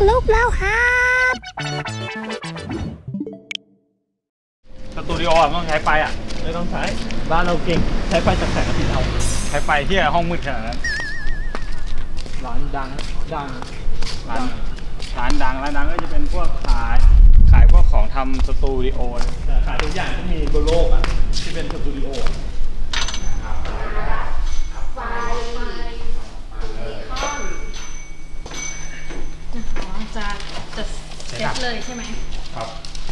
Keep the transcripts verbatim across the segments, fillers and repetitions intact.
ลุกแล้วครับสตูดิโออ่ะต้องใช้ไฟอ่ะไม่ต้องใช้บ้านเราเก่งใช้ไฟจากแสงอาทิตย์เอาใช้ไฟที่ห้องมืดขนาดนั้นร้านดังดังร้านร้านดังร้านดังก็จะเป็นพวกขายขายพวกของทำสตูดิโอขายทุกอย่างที่มีบนโลกอ่ะที่เป็นสตูดิโอไฟอ๋อจะจะเซ็ตเลยใช่ไหมครับ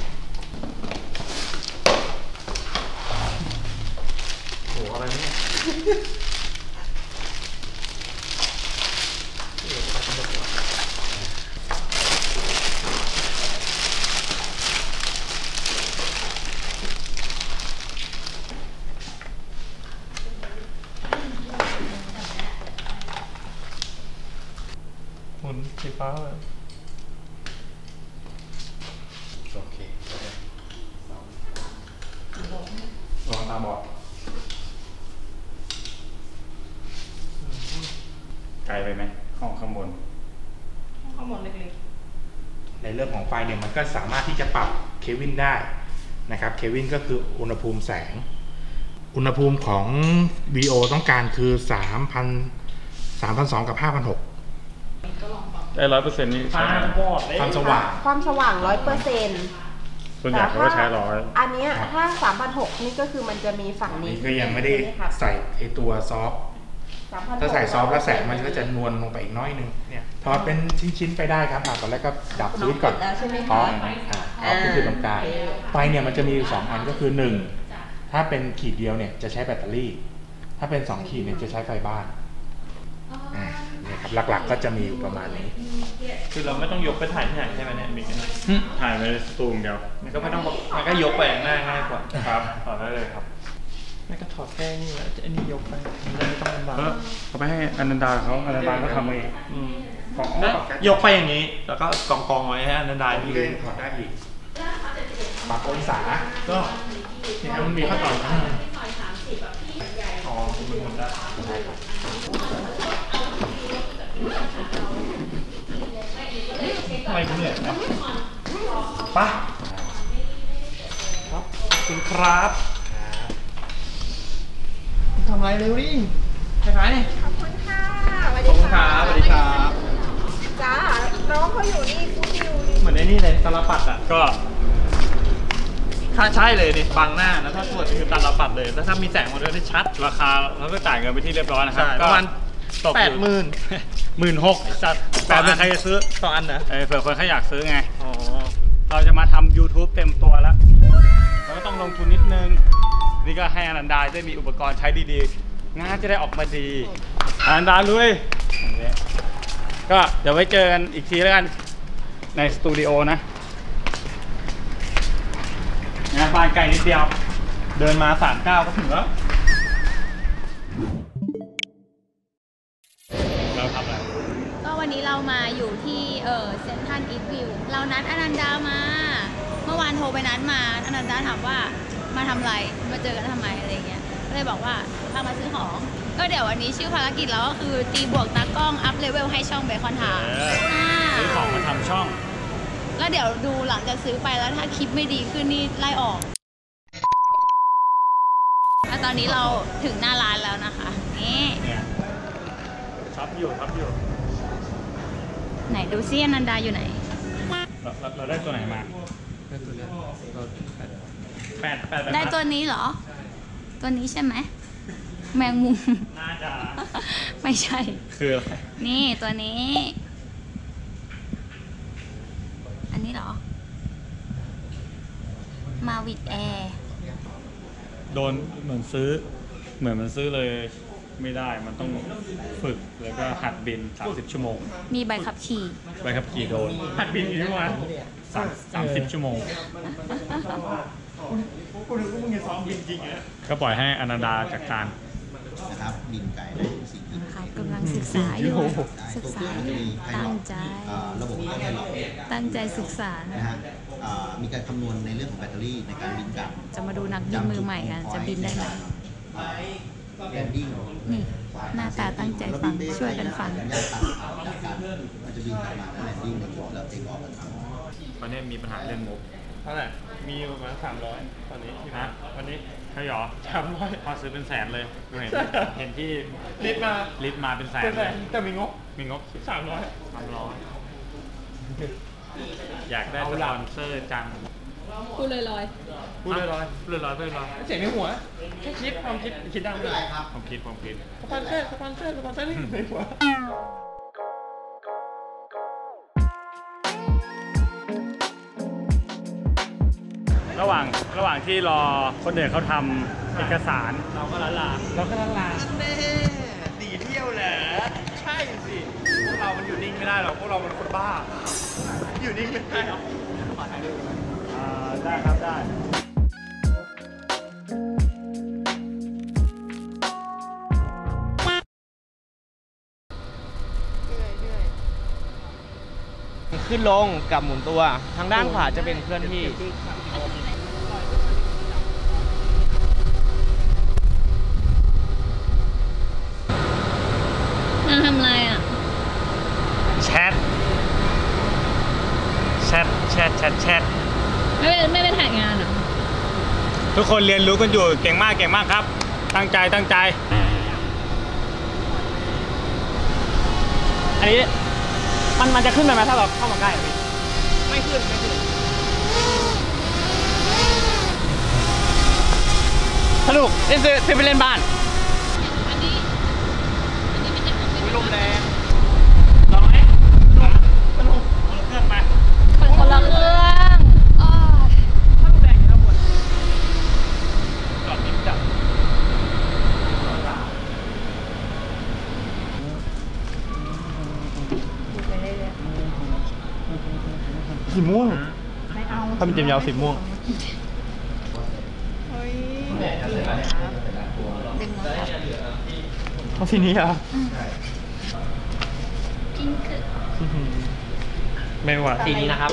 โหอะไรเนี่ยหมุนสีฟ้าเลยโอเคลองตาบอดไกลไปไหมห้องข้างบนข้างบนเล็กๆในเรื่องของไฟเนี่ยมันก็สามารถที่จะปรับเควินได้นะครับเควินก็คืออุณหภูมิแสงอุณหภูมิของวิดีโอต้องการคือ สามพัน สามพันสองร้อย กับ ห้าพันหกร้อยได้ร้อยเปอร์เซ็นต์นี่ใช้ความสว่างความสว่างร้อยเปอร์เซ็นต์ส่วนใหญ่เขาก็ใช้ร้อยอันนี้ถ้าสามพันหกนี่ก็คือมันจะมีฝั่งนี้ก็ยังไม่ได้ใส่ไอตัวซอฟต์ถ้าใส่ซอฟต์แล้วแสงมันก็จะนวลลงไปอีกน้อยนึงเนี่ยถอดเป็นชิ้นๆไปได้ครับตอนแรกก็ดับสวิตช์ก่อนออฟออฟก็คือตรงกลางไฟเนี่ยมันจะมีอยู่สองอันก็คือหนึ่งถ้าเป็นขีดเดียวเนี่ยจะใช้แบตเตอรี่ถ้าเป็นสองขีดเนี่ยจะใช้ไฟบ้านเนี่ยครับหลักๆก็จะมีอยู่ประมาณนี้คือเราไม่ต้องยกไปถ่ายที่ไหนใช่ไหมเนี่ยมีกันถ่ายในสตูดิโอเดียวมันก็ไม่ต้องมันก็ยกไปง่ายง่ายกว่าครับถอดได้เลยครับไม่ก็ถอดแค่นี้แหละอันนี้ยกไปไม่ต้องลำบากเขาไปให้อนันดาเขาอนันดาเขาทำเองยกไปอย่างนี้แล้วก็กองกองไว้ให้อนันดาที่เลยถอดได้อีกปรับองศาก็เนี่ยมันมีขั้นตอนอ๋อมันหมุนได้ทำไมคุณเหนื่อยนะปะครับขอบคุณครับทำไรเร็วดิไปไหนขอบคุณค่ะสวัสดีครับสวัสดีครับจ้าน้องเขาอยู่นี่กูอยู่นี่เหมือนไอ้นี่เลยตาลปัดอ่ะก็ถ้าใช่เลยนี่บังหน้าแล้วถ้าตรวจคือตาลปัดเลยแล้วถ้ามีแสงมาด้วยได้ชัดราคาเราก็จ่ายเงินไปที่เรียบร้อยนะครับประมาณแปดหมื่นหมื่นหกจัดแปดเป็นใครจะซื้อต่ออันนะเผื่อคนเขาอยากซื้อไงเราจะมาทำ ยูทูบ เต็มตัวแล้วเราก็ต้องลงทุนนิดนึงนี่ก็ให้อนันดาได้มีอุปกรณ์ใช้ดีๆงานจะได้ออกมาดีอนันดาลุยก็เดี๋ยวไว้เจอกันอีกทีแล้วกันในสตูดิโอนะงานบ้านไกลนิดเดียวเดินมาสามเก้าก็ถึงแล้วเราทำอะไรก็วันนี้เรามาอยู่ที่เออเซ็นทรัลอีสต์วิวเรานัดอนันดามาเมื่อวานโทรไปนัดมาอนันดาถามว่ามาทำอะไรมาเจอกันทำไมอะไรเงี้ยก็เลยบอกว่าพามาซื้อของก็เดี๋ยววันนี้ชื่อภารกิจเราก็คือตีบวกตากล้องอัพเลเวลให้ช่องเบคอนทาซื้อของมาทำช่องแล้วเดี๋ยวดูหลังจากซื้อไปแล้วถ้าคลิปไม่ดีขึ้นนี่ไล่ออกแล้วตอนนี้เราถึงหน้าร้านแล้วนะคะนี่ทับอยู่ทับอยู่ไหนดูซิอนันดาอยู่ไหนเราเราได้ตัวไหนมาได้ตัวนี้แปดแปดได้ตัวนี้เหรอตัวนี้ใช่ไหมแมงมุมน่าจะไม่ใช่คืออะไรนี่ตัวนี้อันนี้เหรอมาวิดแอร์โดนเหมือนซื้อเหมือนมันซื้อเลยไม่ได้มันต้องฝึกแล้วก็หัดบินสามสิบชั่วโมงมีใบขับขี่ใบขับขี่โดนหัดบินกี่ชั่วโมงสามสามสิบชั่วโมงก็ปล่อยให้อนันดาจัดการนะครับบินไกลได้สิ่งที่กำลังศึกษาอยู่ศึกษาตั้งใจระบบก็ได้หรอกตั้งใจศึกษานะฮะมีการคำนวณในเรื่องของแบตเตอรี่ในการบินกลับจะมาดูนักบินมือใหม่กันจะบินได้ไหมแบรนดิ้งนี่หน้าตาตั้งใจฟังช่วยกันฟังสัญญาณตัดจากการมันจะบินกลับมาแบรนดิ้งแล้วเทคออฟกันตอนนี้มีปัญหาเรื่องงบเท่าไหร่มีประมาณสามร้อยตอนนี้นะวันนี้ใช่หรอสามร้อยพอซื้อเป็นแสนเลยเห็นเห็นที่ลิตมาลิตมาเป็นแสนเลยแต่มีงบมีงบสามร้อยสามร้อยอยากได้สปอนเซอร์จังพูดลอยๆพูดลอยๆพูดลอยๆพูดลอยๆเสียงในหัวแค่คิดความคิดคิดดังเลยความคิดความคิดสปอนเซอร์สปอนเซอร์สปอนเซอร์นี่ในหัวระหว่างระหว่างที่รอคนอื่นเขาทำเอกสารเราก็ละลาเราก็ละลาแน่ดีเที่ยวแหละใช่สิพวกเรามันอยู่นิ่งไม่ได้หรอกพวกเรามันคนบ้าอยู่นิ่งไม่ได้หรอกอ่าได้ครับได้ขึ้นลงกับหมุนตัวทางด้านขวาจะเป็นเคลื่อนที่นั่งทำอะไรอ่ะแชทแชทแชทแชทแชทไม่ไม่ไปถ่ายงานเหรอทุกคนเรียนรู้กันอยู่เก่งมากเก่งมากครับตั้งใจตั้งใจอันนี้มันมันจะขึ้นไปไหมถ้าเราเข้ามาใกล้ไม่ขึ้นไม่ขึ้นสนุกเล่นซื้อไปเล่นบ้านอันนี้อันนี้มันจะมีลมแรงลองไหมสนุกสนุกคนละเครื่องไปคนละเครื่องอ๋อถ้าลมแรงจะหมดจอดนิ่มจับสีม่วงไม่เอาถ้าเป็นเจมยาวสีม่วงเฮ้ยดึงมาเอาสีนี้อ่ะกินคือไม่หวานสีนี้นะครับ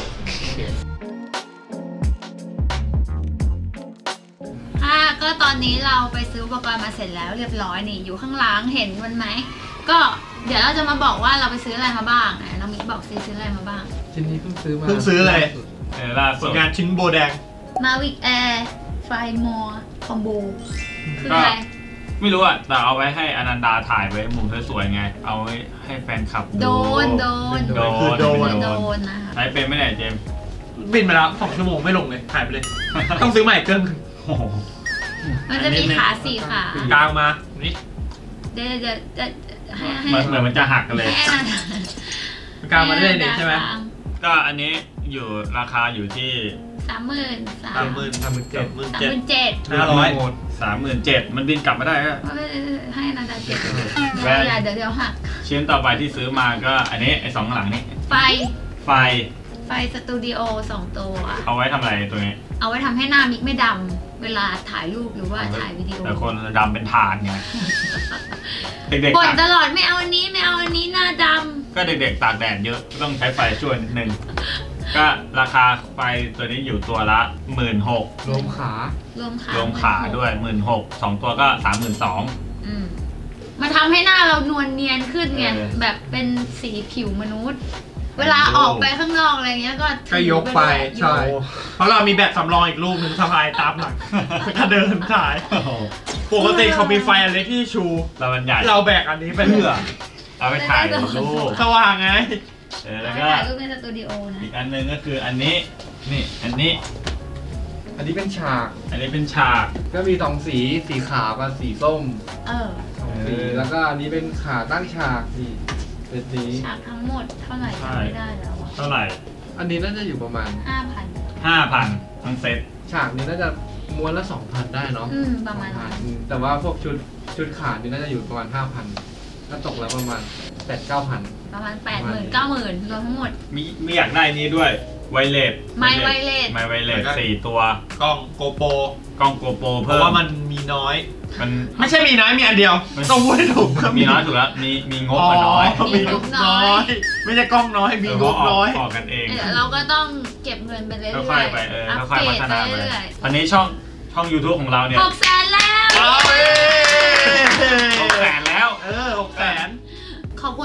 ค่ะก็ตอนนี้เราไปซื้ออุปกรณ์มาเสร็จแล้วเรียบร้อยนี่อยู่ข้างหลังเห็นมันไหมก็เดี๋ยวเราจะมาบอกว่าเราไปซื้ออะไรมาบ้างนะน้องมิกบอกซื้อซื้ออะไรมาบ้างชิ้นนี้เพิ่งซื้อมาเพิ่งซื้อเลยเออล่าสุดงานชิ้นโบแดงมาวิกแอร์ไฟมอร์คอมโบคืออะไรไม่รู้อ่ะแต่เอาไว้ให้อนันดาถ่ายไว้มุมสวยๆไงเอาไว้ให้แฟนคลับโดนโดนโดนโดนโดนนะคะใช้เป็นไม่ไหนเจมบินมาแล้วสองชั่วโมงไม่ลงเลยถ่ายไปเลยต้องซื้อใหม่เกินมันจะมีขาสี่ขากลางมานี่เดี๋ยวเดี๋ยวให้ให้เหมือนมันจะหักกันเลยกลางมาได้เลยใช่ไหมก็อันนี้อยู่ราคาอยู่ที่สามหมื่นสามหมื่นสามหมื่นเจ็ดหมื่นเจ็ดหมื่นเจ็ดห้าร้อยสามหมื่นเจ็ดมันบินกลับมาได้ก็ให้นาดาเจ็ดเดี๋ยวเดี๋ยวเดี๋ยวหักชิ้นต่อไปที่ซื้อมาก็อันนี้ไอ้สองหลังนี้ไฟไฟไฟสตูดิโอสองตัวเอาไว้ทำอะไรตัวนี้เอาไว้ทำให้หน้ามิกไม่ดำเวลาถ่ายรูปหรือว่าถ่ายวิดีโอแต่คนดำเป็นถ่านไงเด็กๆบ่นตลอดไม่เอาอันนี้ไม่เอาอันนี้หน้าดำก็เด็กๆตากแดดเยอะต้องใช้ไฟช่วยนิดนึงก็ราคาไฟตัวนี้อยู่ตัวละหมื่นหกรวมขารวมขารวมขาด้วยหมื่นหกสองตัวก็สามหมื่นสองมาทำให้หน้าเรานวลเนียนขึ้นไงแบบเป็นสีผิวมนุษย์เวลาออกไปข้างนอกอะไรเงี้ยก็ก็ยกไปใช่เพราะเรามีแบบสำรองอีกรูปหนึ่งสะพายตามหลังก็เดินขายปกติเขามีไฟอันเล็กที่ชูเราบรรยายเราแบกอันนี้ไปเพื่อเอาไปถ่ายรูปสว่างไงเออแล้วก็ถ่ายรูปในสตูดิโอนะอีกอันนึงก็คืออันนี้นี่อันนี้อันนี้เป็นฉากอันนี้เป็นฉากก็มีสองสีสีขาวกับสีส้มเออสองสีแล้วก็อันนี้เป็นขาตั้งฉากสีเป็นสีฉากทั้งหมดเท่าไหร่จำไม่ได้แล้วเท่าไหร่อันนี้น่าจะอยู่ประมาณห้าพันห้าพันทั้งเซ็ตฉากนี้น่าจะม้วนละสองพันได้เนาะอืมประมาณนั้นแต่ว่าพวกชุดชุดขานี่น่าจะอยู่ประมาณห้าพันก็ตกแล้วประมาณแปดเก้าพันประมาณแปดหมื่นเก้าหมื่นรวมทั้งหมดมีมีอยากได้นี้ด้วยไวเลสไมไวเลสไมไวเลสสี่ตัวกล้องโกโปรกล้องโกโปรเพราะว่ามันมีน้อยมันไม่ใช่มีน้อยมีอันเดียวต้องพูดให้ถูกมีน้อยถูกแล้วมีมีงบน้อยมีงบน้อยไม่ใช่กล้องน้อยมีงบน้อยออกกันเองเราก็ต้องเก็บเงินไปเรื่อยๆค่อยๆไปเออค่อยๆพัฒนาไปอันนี้ช่องช่อง ยูทูบ ของเราเนี่ยหกแสนแล้ว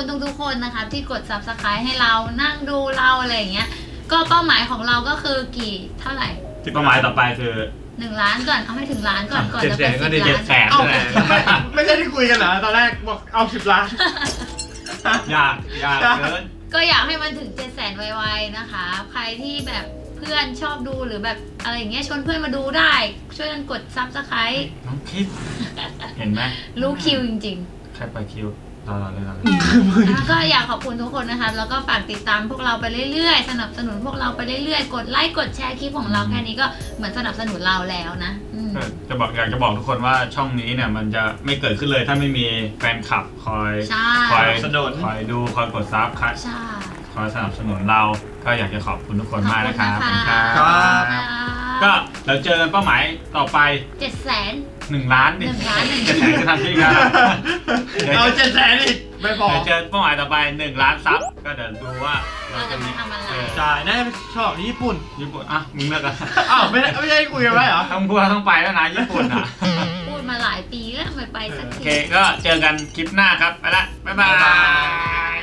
ทุกๆคนนะคะที่กด ซับสไครบ์ ให้เรานั่งดูเราอะไรอย่างเงี้ยก็เป้าหมายของเราก็คือกี่เท่าไหร่ที่เป้าหมายต่อไปคือหนึ่งล้านก่อนเอาให้ถึงล้านก่อนก่อนจะเป็นสิบล้านเจ็ดแสนเอาไม่ใช่ที่คุยกันเหรอตอนแรกบอกเอาสิบล้านอยากอยากเกินก็อยากให้มันถึงเจ็ดแสนไวๆนะคะใครที่แบบเพื่อนชอบดูหรือแบบอะไรอย่างเงี้ยชวนเพื่อนมาดูได้ช่วยกันกด ซับสไครบ์น้องคิดเห็นไหมรู้คิวจริงใครไปคิวรอเลยรอเลยๆแล้วก็อยากขอบคุณทุกคนนะคะแล้วก็ฝากติดตามพวกเราไปเรื่อยๆสนับสนุนพวกเราไปเรื่อยๆกดไลค์กดแชร์คลิปของเราแค่นี้ก็เหมือนสนับสนุนเราแล้วนะอืมจะบอกอยากจะบอกทุกคนว่าช่องนี้เนี่ยมันจะไม่เกิดขึ้นเลยถ้าไม่มีแฟนคลับคอยใช่คอยสนับสนุนคอยดูคอยกดซับคใช่คอยสนับสนุนเราก็อยากจะขอบคุณทุกคนมากนะครับขอบคุณคนะรัคะบก็เราเจอกันเป้าหมายต่อไปเจ็ดแสนหนึ่งล้านดิหนึ่งล้านหนึ่งเจ็ดแสนจะทำที่กันเอาเจ็ดแสนอีกไม่พอเดี๋ยวเจอเป้าหมายต่อไปหนึ่งล้านซับก็เดี๋ยวดูว่าเราจะมาทำอะไรเใช่น่าจะชอบญี่ปุ่นญี่ปุ่นอ่ะมึงเลิกกันอ้าวไม่ได้ไม่ได้คุยกันไว้เหรอต้องพูดว่าต้องไปแล้วนะญี่ปุ่นอ่ะพูดมาหลายปีแล้วไม่ไปสักโอทีเคก็เจอกันคลิปหน้าครับไปละบ๊ายบาย